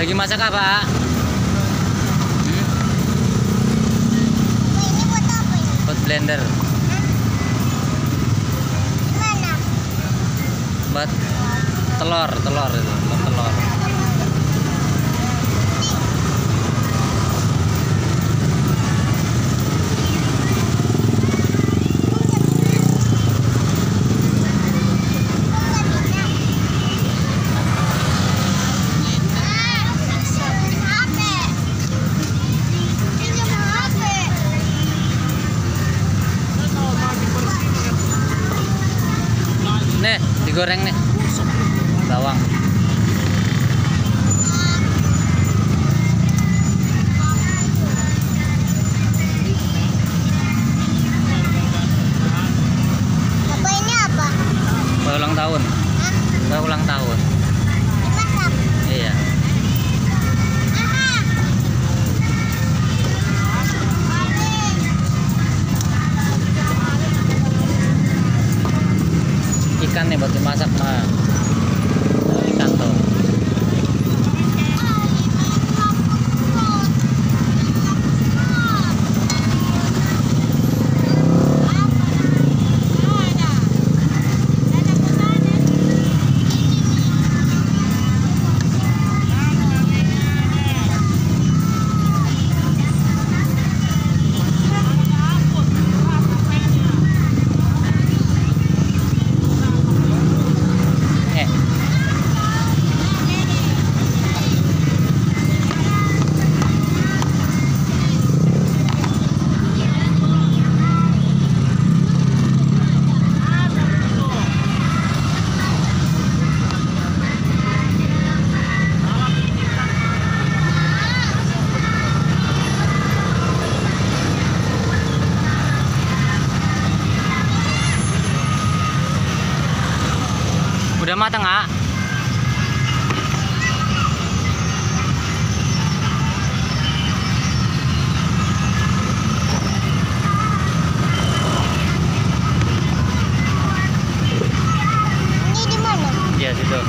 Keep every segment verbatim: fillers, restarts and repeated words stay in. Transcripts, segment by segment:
Lagi masak apa? Hmm? Ini buat apa ini? Buat blender. Mana? Buat telur, telur itu, buat telur. Nih, digoreng nih. Bawang. Bapak ini apa? Kue ulang tahun. Hah? Kue ulang tahun. Dimasak? Iya. Aha. Ikan nih buat dimasak mah. Ikan tuh. Eh, udah matang, ah? Ini di mana? Iya, situ.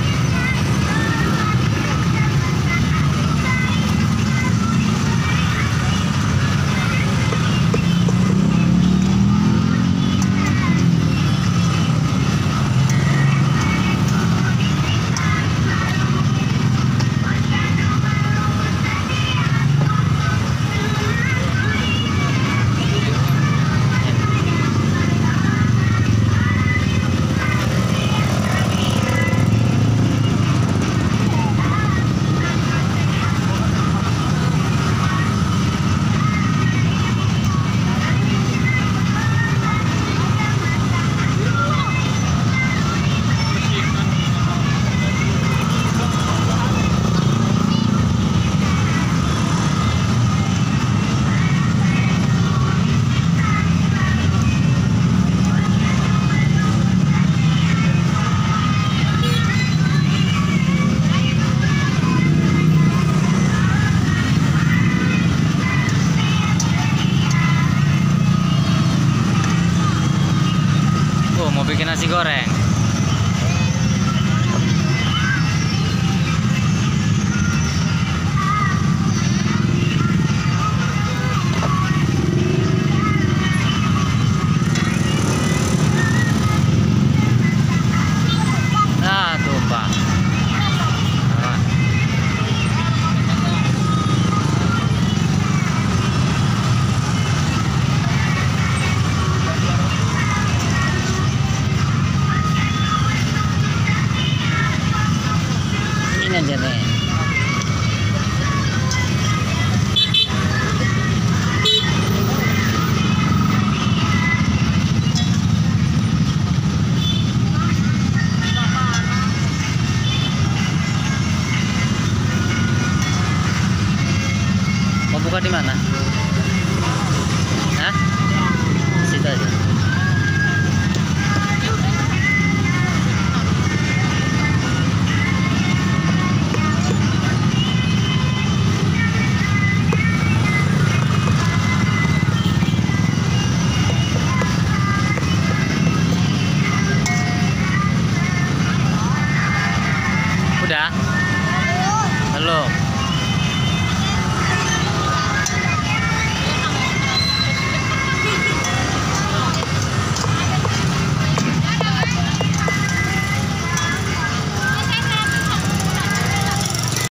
Oh, mau bikin nasi goreng. Nah, tumpah. Nah. Ini aja nih. Mau buka di mana? Hah? Di situ aja.